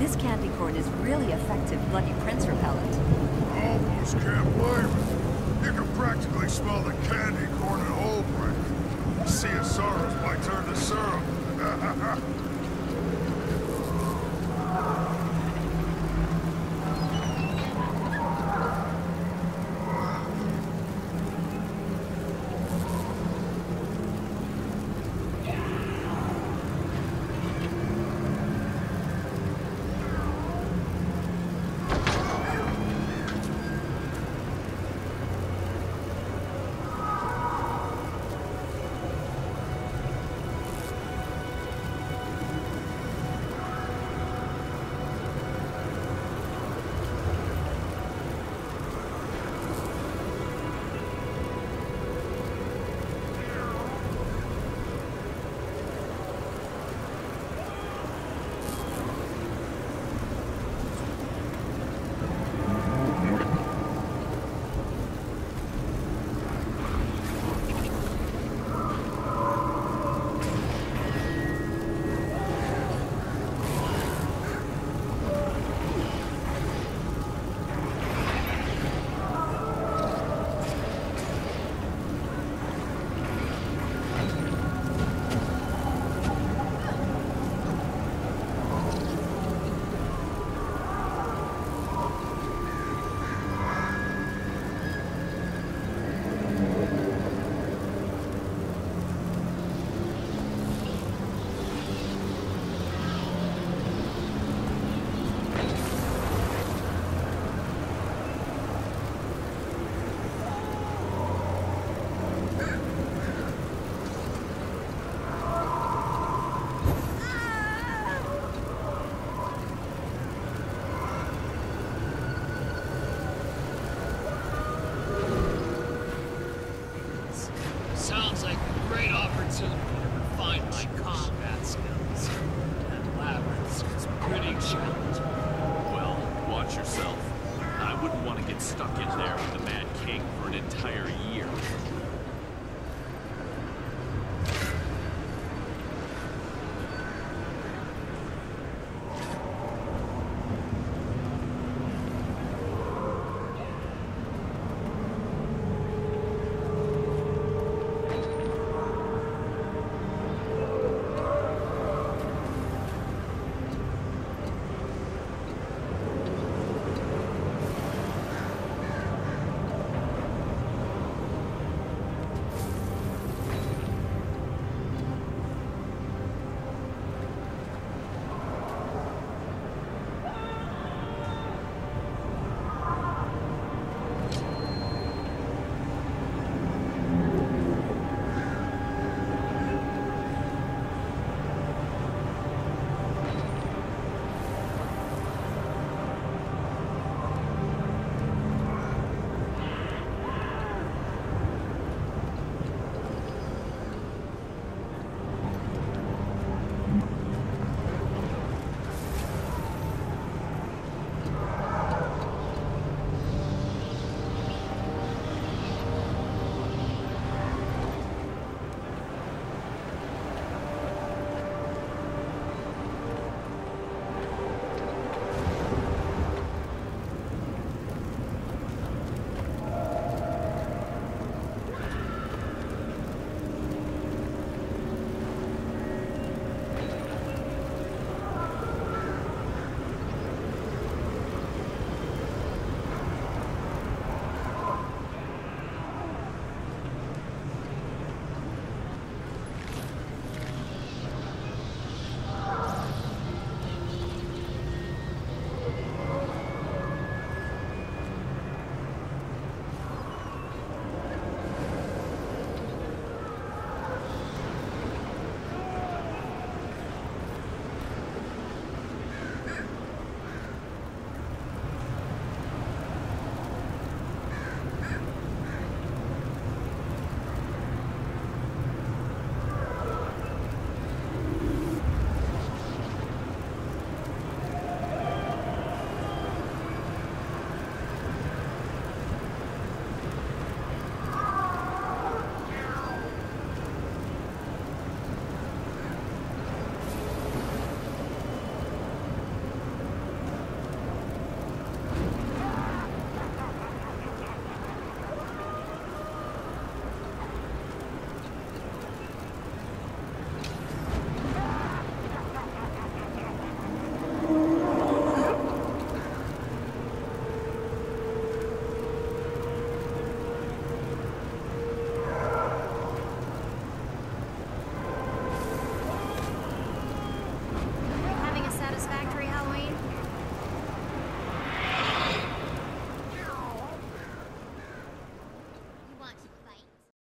This candy corn is really effective bloody prince repellent. Almost can't blame it. You can practically smell the candy corn in Holbrook. Sea of Sorrows might turn to syrup. Sounds like a great opportunity to refine my combat skills. And Labyrinth is pretty challenging. Well, watch yourself. I wouldn't want to get stuck in there with the Mad King for an entire year.